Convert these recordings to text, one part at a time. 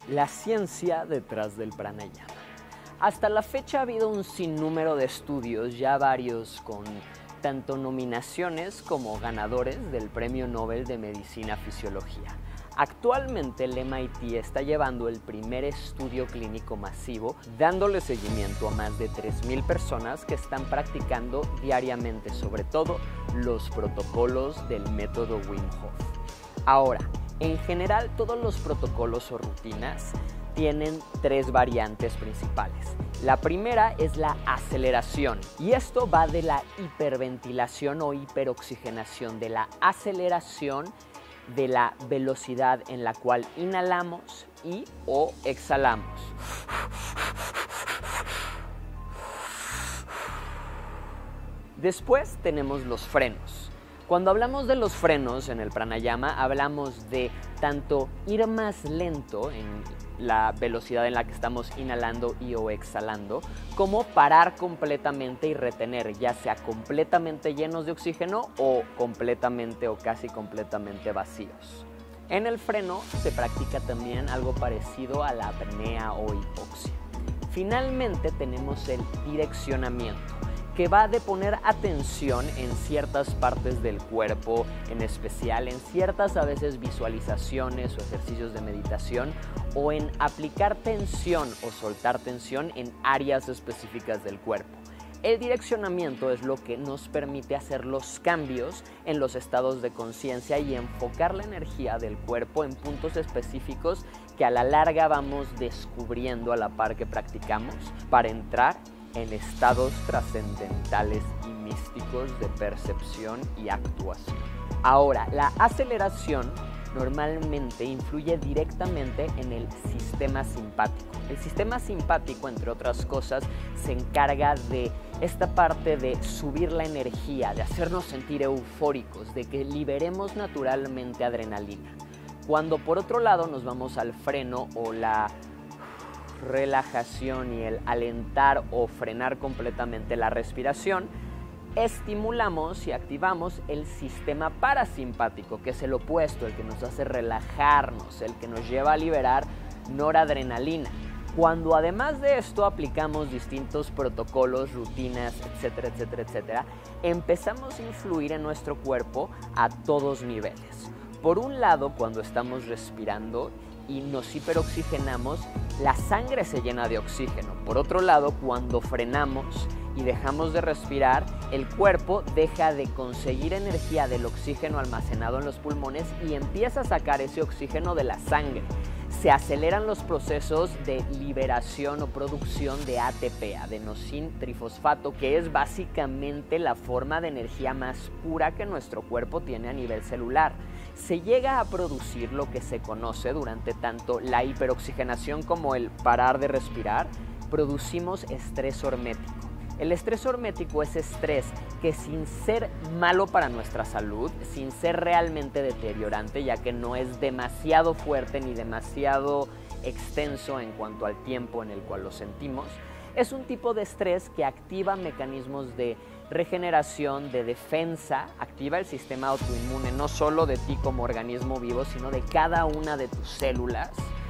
La ciencia detrás del pranayama. Hasta la fecha ha habido un sinnúmero de estudios, ya varios con tanto nominaciones como ganadores del Premio Nobel de Medicina Fisiología. Actualmente el MIT está llevando el primer estudio clínico masivo, dándole seguimiento a más de 3,000 personas que están practicando diariamente, sobre todo los protocolos del método Wim Hof. Ahora, en general, todos los protocolos o rutinas tienen 3 variantes principales. La primera es la aceleración, y esto va de la hiperventilación o hiperoxigenación, de la aceleración de la velocidad en la cual inhalamos y o exhalamos. Después tenemos los frenos. Cuando hablamos de los frenos en el pranayama, hablamos de tanto ir más lento en la velocidad en la que estamos inhalando y o exhalando, como parar completamente y retener, ya sea completamente llenos de oxígeno o completamente o casi completamente vacíos. En el freno se practica también algo parecido a la apnea o hipoxia. Finalmente tenemos el direccionamiento, que va de poner atención en ciertas partes del cuerpo, en especial en ciertas a veces visualizaciones o ejercicios de meditación, o en aplicar tensión o soltar tensión en áreas específicas del cuerpo. El direccionamiento es lo que nos permite hacer los cambios en los estados de conciencia y enfocar la energía del cuerpo en puntos específicos que a la larga vamos descubriendo a la par que practicamos para entrar en estados trascendentales y místicos de percepción y actuación. Ahora, la aceleración normalmente influye directamente en el sistema simpático. El sistema simpático, entre otras cosas, se encarga de esta parte de subir la energía, de hacernos sentir eufóricos, de que liberemos naturalmente adrenalina. Cuando por otro lado nos vamos al freno o la relajación y el alentar o frenar completamente la respiración, estimulamos y activamos el sistema parasimpático, que es el opuesto, el que nos hace relajarnos, el que nos lleva a liberar noradrenalina. Cuando además de esto aplicamos distintos protocolos, rutinas, etcétera, etcétera, etcétera, empezamos a influir en nuestro cuerpo a todos niveles. Por un lado, cuando estamos respirando y nos hiperoxigenamos, la sangre se llena de oxígeno. Por otro lado, cuando frenamos y dejamos de respirar, el cuerpo deja de conseguir energía del oxígeno almacenado en los pulmones y empieza a sacar ese oxígeno de la sangre. Se aceleran los procesos de liberación o producción de ATP, adenosín trifosfato, que es básicamente la forma de energía más pura que nuestro cuerpo tiene a nivel celular. Se llega a producir lo que se conoce durante tanto la hiperoxigenación como el parar de respirar, producimos estrés hormético. El estrés hormético es estrés que, sin ser malo para nuestra salud, sin ser realmente deteriorante, ya que no es demasiado fuerte ni demasiado extenso en cuanto al tiempo en el cual lo sentimos, es un tipo de estrés que activa mecanismos de regeneración, de defensa, activa el sistema autoinmune no solo de ti como organismo vivo, sino de cada una de tus células,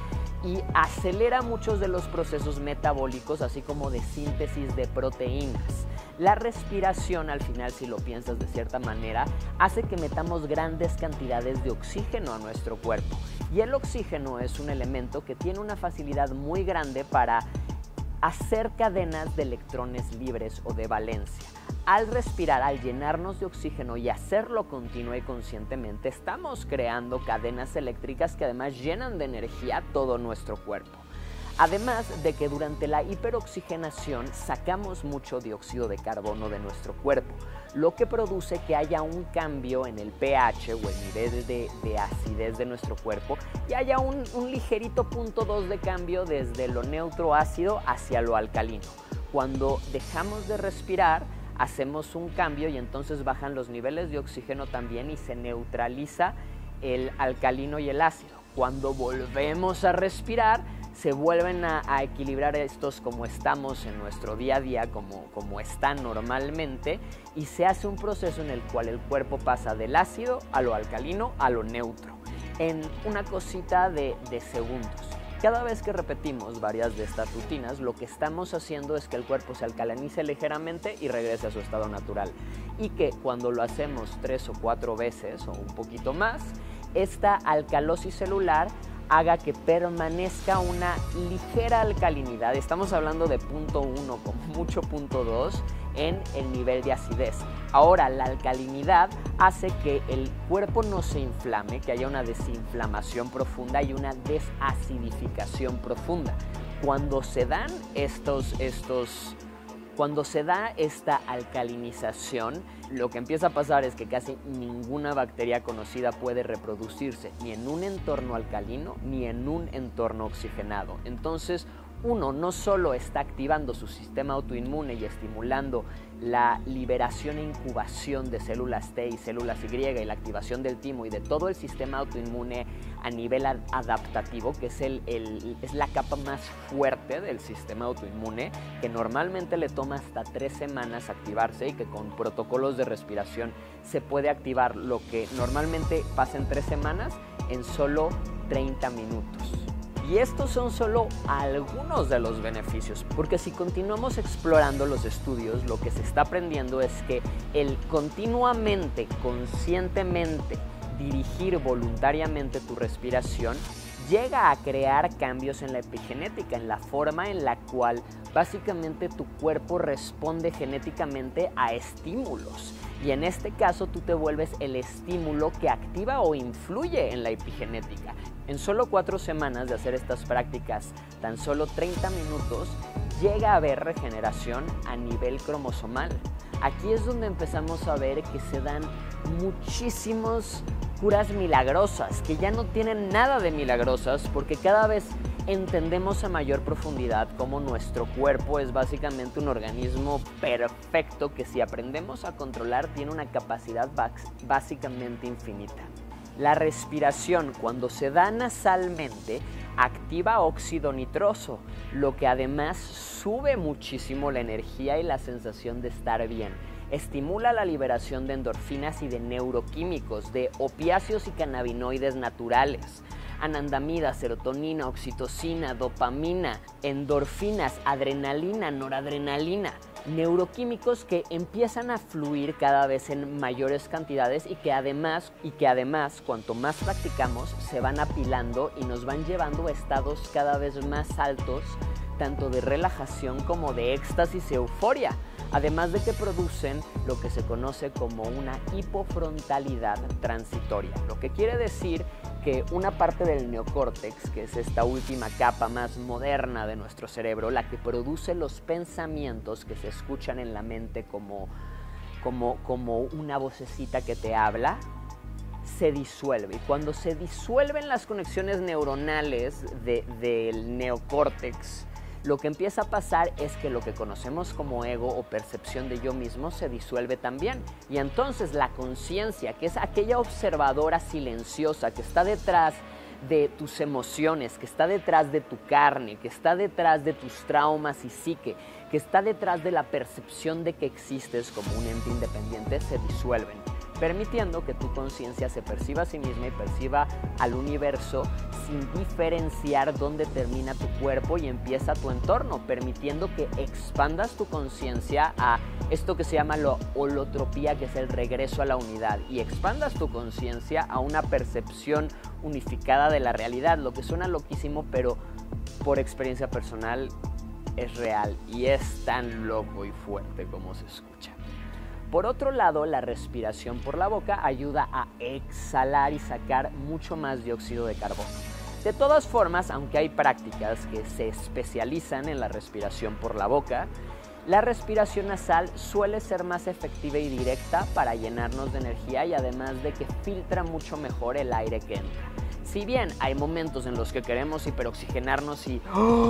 y acelera muchos de los procesos metabólicos, así como de síntesis de proteínas. La respiración, al final, si lo piensas de cierta manera, hace que metamos grandes cantidades de oxígeno a nuestro cuerpo. Y el oxígeno es un elemento que tiene una facilidad muy grande para hacer cadenas de electrones libres o de valencia. Al respirar, al llenarnos de oxígeno y hacerlo continua y conscientemente, estamos creando cadenas eléctricas que además llenan de energía todo nuestro cuerpo. Además de que durante la hiperoxigenación sacamos mucho dióxido de carbono de nuestro cuerpo, lo que produce que haya un cambio en el pH o el nivel de acidez de nuestro cuerpo y haya un ligerito 0.2 de cambio desde lo neutro ácido hacia lo alcalino. Cuando dejamos de respirar, hacemos un cambio y entonces bajan los niveles de oxígeno también y se neutraliza el alcalino y el ácido. Cuando volvemos a respirar, se vuelven a equilibrar estos como estamos en nuestro día a día, como están normalmente, y se hace un proceso en el cual el cuerpo pasa del ácido a lo alcalino a lo neutro, en una cosita de segundos. Cada vez que repetimos varias de estas rutinas, lo que estamos haciendo es que el cuerpo se alcalinice ligeramente y regrese a su estado natural. Y que cuando lo hacemos 3 o 4 veces o un poquito más, esta alcalosis celular haga que permanezca una ligera alcalinidad. Estamos hablando de 0.1, como mucho 0.2 en el nivel de acidez. Ahora, la alcalinidad hace que el cuerpo no se inflame, que haya una desinflamación profunda y una desacidificación profunda. Cuando se dan Cuando se da esta alcalinización, lo que empieza a pasar es que casi ninguna bacteria conocida puede reproducirse ni en un entorno alcalino ni en un entorno oxigenado. Entonces, uno no solo está activando su sistema autoinmune y estimulando la liberación e incubación de células T y células Y y la activación del timo y de todo el sistema autoinmune a nivel adaptativo, que es la capa más fuerte del sistema autoinmune, que normalmente le toma hasta 3 semanas activarse y que con protocolos de respiración se puede activar lo que normalmente pasa en 3 semanas en solo 30 minutos. Y estos son solo algunos de los beneficios, porque si continuamos explorando los estudios, lo que se está aprendiendo es que el continuamente, conscientemente, dirigir voluntariamente tu respiración llega a crear cambios en la epigenética, en la forma en la cual básicamente tu cuerpo responde genéticamente a estímulos. Y en este caso tú te vuelves el estímulo que activa o influye en la epigenética. En solo 4 semanas de hacer estas prácticas, tan solo 30 minutos, llega a haber regeneración a nivel cromosomal. Aquí es donde empezamos a ver que se dan muchísimas curas milagrosas, que ya no tienen nada de milagrosas, porque cada vez entendemos a mayor profundidad cómo nuestro cuerpo es básicamente un organismo perfecto que, si aprendemos a controlar, tiene una capacidad básicamente infinita. La respiración, cuando se da nasalmente, activa óxido nitroso, lo que además sube muchísimo la energía y la sensación de estar bien. Estimula la liberación de endorfinas y de neuroquímicos, de opiáceos y cannabinoides naturales, anandamida, serotonina, oxitocina, dopamina, endorfinas, adrenalina, noradrenalina, neuroquímicos que empiezan a fluir cada vez en mayores cantidades y que además cuanto más practicamos se van apilando y nos van llevando a estados cada vez más altos, tanto de relajación como de éxtasis y euforia, además de que producen lo que se conoce como una hipofrontalidad transitoria, lo que quiere decir que una parte del neocórtex, que es esta última capa más moderna de nuestro cerebro, la que produce los pensamientos que se escuchan en la mente como una vocecita que te habla, se disuelve. Y cuando se disuelven las conexiones neuronales del neocórtex, lo que empieza a pasar es que lo que conocemos como ego o percepción de yo mismo se disuelve también. Y entonces la conciencia, que es aquella observadora silenciosa que está detrás de tus emociones, que está detrás de tu carne, que está detrás de tus traumas y psique, que está detrás de la percepción de que existes como un ente independiente, se disuelven, permitiendo que tu conciencia se perciba a sí misma y perciba al universo sin diferenciar dónde termina tu cuerpo y empieza tu entorno, permitiendo que expandas tu conciencia a esto que se llama la holotropía, que es el regreso a la unidad, y expandas tu conciencia a una percepción unificada de la realidad, lo que suena loquísimo, pero por experiencia personal es real y es tan loco y fuerte como se escucha. Por otro lado, la respiración por la boca ayuda a exhalar y sacar mucho más dióxido de carbono. De todas formas, aunque hay prácticas que se especializan en la respiración por la boca, la respiración nasal suele ser más efectiva y directa para llenarnos de energía y además de que filtra mucho mejor el aire que entra. Si bien hay momentos en los que queremos hiperoxigenarnos y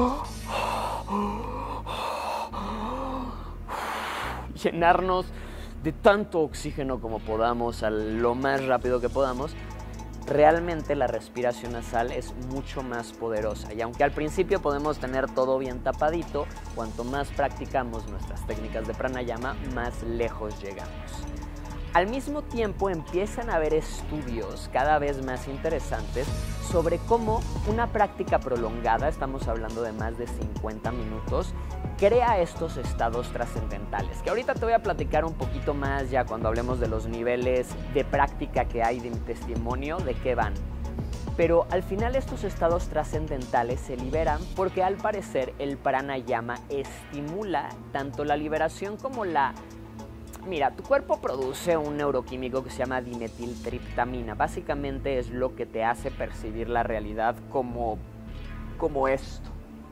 llenarnos de tanto oxígeno como podamos, a lo más rápido que podamos, realmente la respiración nasal es mucho más poderosa. Y aunque al principio podemos tener todo bien tapadito, cuanto más practicamos nuestras técnicas de pranayama, más lejos llegamos. Al mismo tiempo empiezan a haber estudios cada vez más interesantes sobre cómo una práctica prolongada, estamos hablando de más de 50 minutos, crea estos estados trascendentales, que ahorita te voy a platicar un poquito más ya cuando hablemos de los niveles de práctica que hay de mi testimonio, de qué van. Pero al final estos estados trascendentales se liberan porque al parecer el pranayama estimula tanto la liberación como la... Mira, tu cuerpo produce un neuroquímico que se llama dimetiltriptamina. Básicamente es lo que te hace percibir la realidad como esto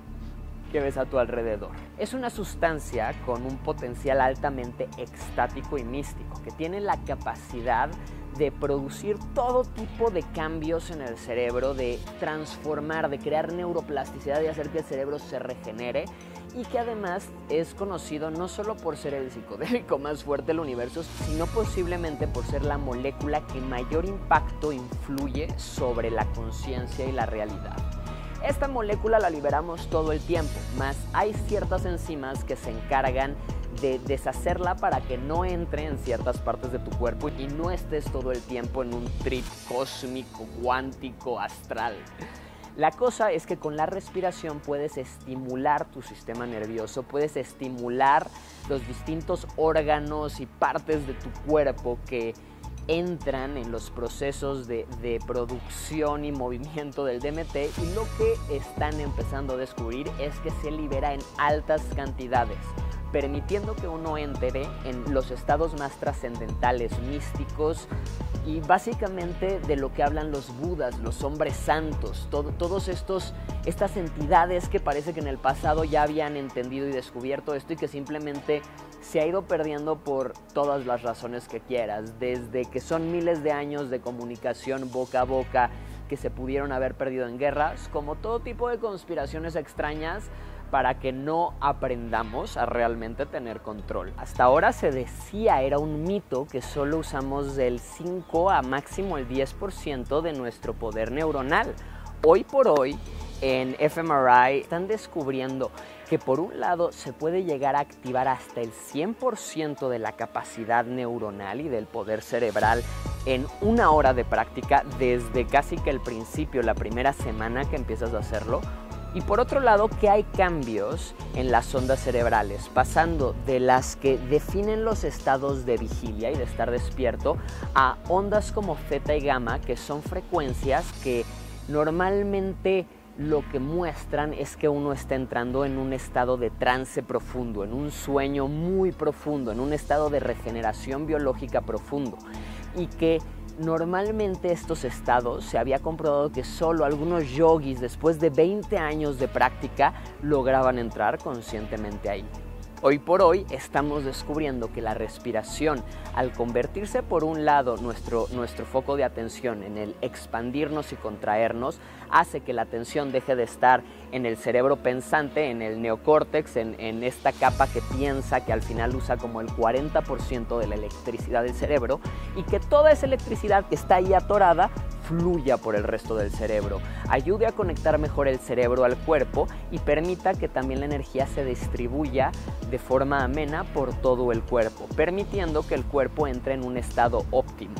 que ves a tu alrededor. Es una sustancia con un potencial altamente extático y místico, que tiene la capacidad de producir todo tipo de cambios en el cerebro, de transformar, de crear neuroplasticidad y hacer que el cerebro se regenere, y que además es conocido no solo por ser el psicodélico más fuerte del universo, sino posiblemente por ser la molécula que mayor impacto influye sobre la conciencia y la realidad. Esta molécula la liberamos todo el tiempo, más hay ciertas enzimas que se encargan de deshacerla para que no entre en ciertas partes de tu cuerpo y no estés todo el tiempo en un trip cósmico, cuántico, astral. La cosa es que con la respiración puedes estimular tu sistema nervioso, puedes estimular los distintos órganos y partes de tu cuerpo que entran en los procesos de producción y movimiento del DMT, y lo que están empezando a descubrir es que se libera en altas cantidades, permitiendo que uno entre en los estados más trascendentales, místicos, y básicamente de lo que hablan los budas, los hombres santos, todos estas entidades que parece que en el pasado ya habían entendido y descubierto esto y que simplemente se ha ido perdiendo por todas las razones que quieras, desde que son miles de años de comunicación boca a boca que se pudieron haber perdido en guerras, como todo tipo de conspiraciones extrañas para que no aprendamos a realmente tener control. Hasta ahora se decía, era un mito, que solo usamos del 5 a máximo el 10% de nuestro poder neuronal. Hoy por hoy, en fMRI están descubriendo que por un lado se puede llegar a activar hasta el 100% de la capacidad neuronal y del poder cerebral en 1 hora de práctica, desde casi que el principio, la primera semana que empiezas a hacerlo. Y por otro lado, que hay cambios en las ondas cerebrales, pasando de las que definen los estados de vigilia y de estar despierto a ondas como zeta y gamma, que son frecuencias que normalmente lo que muestran es que uno está entrando en un estado de trance profundo, en un sueño muy profundo, en un estado de regeneración biológica profundo, y que normalmente estos estados se había comprobado que solo algunos yogis después de 20 años de práctica lograban entrar conscientemente ahí. Hoy por hoy estamos descubriendo que la respiración, al convertirse por un lado nuestro foco de atención en el expandirnos y contraernos, hace que la atención deje de estar en el cerebro pensante, en el neocórtex, en esta capa que piensa, que al final usa como el 40% de la electricidad del cerebro, y que toda esa electricidad que está ahí atorada fluya por el resto del cerebro, ayude a conectar mejor el cerebro al cuerpo y permita que también la energía se distribuya de forma amena por todo el cuerpo, permitiendo que el cuerpo entre en un estado óptimo.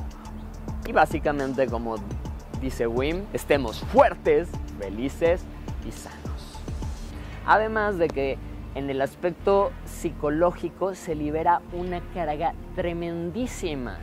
Y básicamente, como dice Wim, estemos fuertes, felices y sanos. Además de que en el aspecto psicológico se libera una carga tremendísima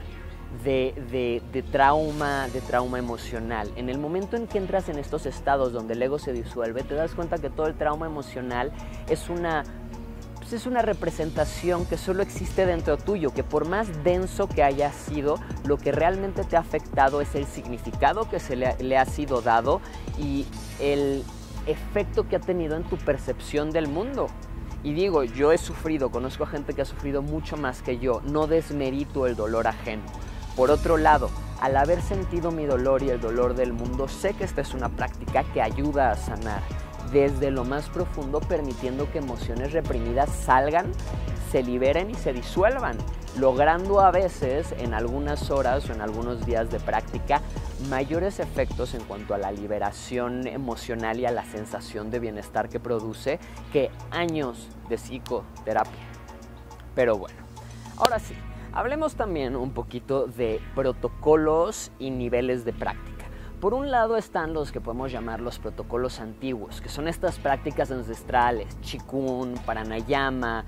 de trauma emocional. En el momento en que entras en estos estados donde el ego se disuelve, te das cuenta que todo el trauma emocional es una representación que solo existe dentro tuyo, que por más denso que haya sido, lo que realmente te ha afectado es el significado que le ha sido dado y el efecto que ha tenido en tu percepción del mundo. Y digo, yo he sufrido, conozco a gente que ha sufrido mucho más que yo, no desmerito el dolor ajeno. Por otro lado, al haber sentido mi dolor y el dolor del mundo, sé que esta es una práctica que ayuda a sanar desde lo más profundo, permitiendo que emociones reprimidas salgan, se liberen y se disuelvan, logrando a veces en algunas horas o en algunos días de práctica mayores efectos en cuanto a la liberación emocional y a la sensación de bienestar que produce que años de psicoterapia. Pero bueno, ahora sí, hablemos también un poquito de protocolos y niveles de práctica. Por un lado están los que podemos llamar los protocolos antiguos, que son estas prácticas ancestrales, Qigong, Pranayama,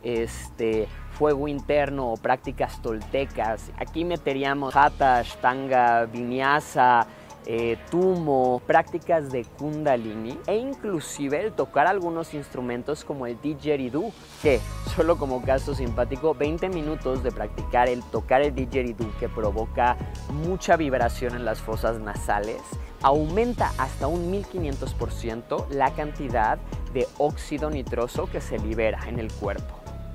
fuego interno o prácticas toltecas. Aquí meteríamos Hatha, Ashtanga, Vinyasa, Tumo, prácticas de Kundalini e inclusive el tocar algunos instrumentos como el didgeridoo, que solo como caso simpático, 20 minutos de practicar el tocar el didgeridoo, que provoca mucha vibración en las fosas nasales, aumenta hasta un 1500% la cantidad de óxido nitroso que se libera en el cuerpo.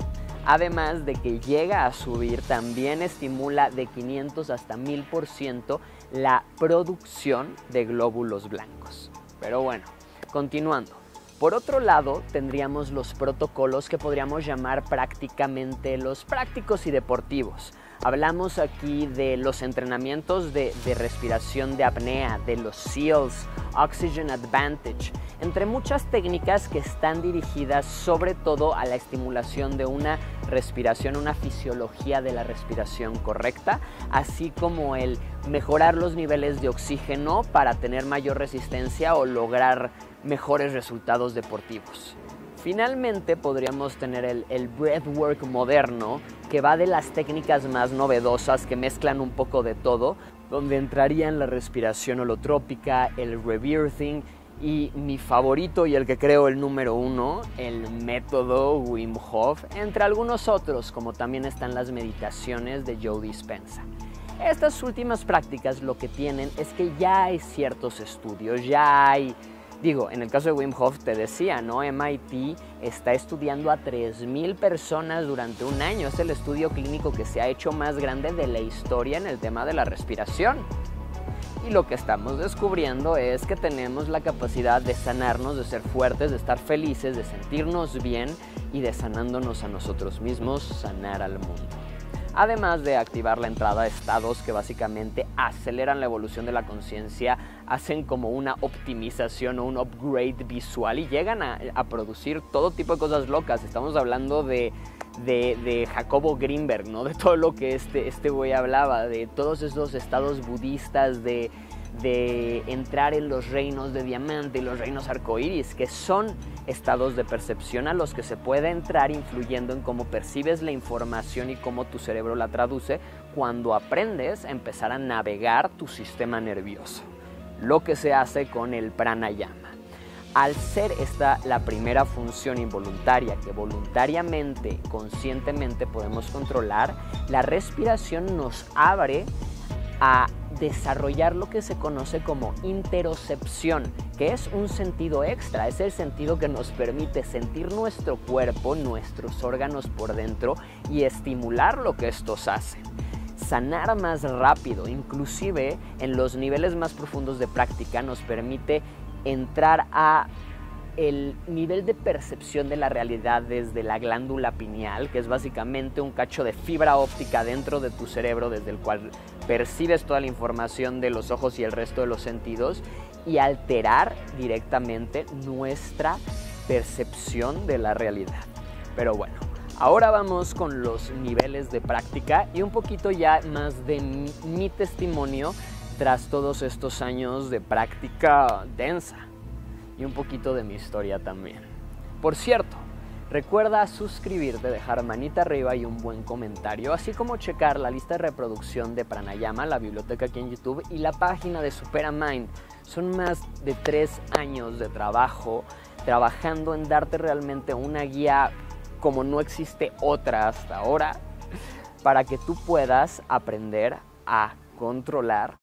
Además de que llega a subir, también estimula de 500 hasta 1000% la producción de glóbulos blancos. Pero bueno, continuando. Por otro lado, tendríamos los protocolos que podríamos llamar prácticamente los prácticos y deportivos. Hablamos aquí de los entrenamientos de respiración de apnea, de los SEALs, Oxygen Advantage, entre muchas técnicas que están dirigidas sobre todo a la estimulación de una respiración, una fisiología de la respiración correcta, así como el mejorar los niveles de oxígeno para tener mayor resistencia o lograr mejores resultados deportivos. Finalmente podríamos tener el breathwork moderno, que va de las técnicas más novedosas que mezclan un poco de todo, donde entrarían la respiración holotrópica, el rebirthing y mi favorito y el que creo el número 1, el método Wim Hof, entre algunos otros, como también están las meditaciones de Joe Dispenza. Estas últimas prácticas lo que tienen es que ya hay ciertos estudios, ya hay... en el caso de Wim Hof te decía, ¿no? MIT está estudiando a 3000 personas durante un año. Es el estudio clínico que se ha hecho más grande de la historia en el tema de la respiración. Y lo que estamos descubriendo es que tenemos la capacidad de sanarnos, de ser fuertes, de estar felices, de sentirnos bien y de sanándonos a nosotros mismos, sanar al mundo. Además de activar la entrada a estados que básicamente aceleran la evolución de la conciencia, hacen como una optimización o un upgrade visual y llegan a producir todo tipo de cosas locas. Estamos hablando de Jacobo Greenberg, ¿no? De todo lo que este güey hablaba, de todos esos estados budistas, de entrar en los reinos de diamante y los reinos arcoíris, que son estados de percepción a los que se puede entrar influyendo en cómo percibes la información y cómo tu cerebro la traduce cuando aprendes a empezar a navegar tu sistema nervioso, lo que se hace con el pranayama. Al ser esta la primera función involuntaria que voluntariamente, conscientemente podemos controlar, la respiración nos abre a desarrollar lo que se conoce como interocepción, que es un sentido extra, es el sentido que nos permite sentir nuestro cuerpo, nuestros órganos por dentro y estimular lo que estos hacen. Sanar más rápido, inclusive en los niveles más profundos de práctica, nos permite entrar a el nivel de percepción de la realidad desde la glándula pineal, que es básicamente un cacho de fibra óptica dentro de tu cerebro desde el cual percibes toda la información de los ojos y el resto de los sentidos, y alterar directamente nuestra percepción de la realidad. Pero bueno, ahora vamos con los niveles de práctica y un poquito ya más de mi testimonio tras todos estos años de práctica densa. Y un poquito de mi historia también. Por cierto, recuerda suscribirte, dejar manita arriba y un buen comentario, así como checar la lista de reproducción de Pranayama, la biblioteca aquí en YouTube y la página de Superamind. Son más de 3 años de trabajo, trabajando en darte realmente una guía como no existe otra hasta ahora, para que tú puedas aprender a controlar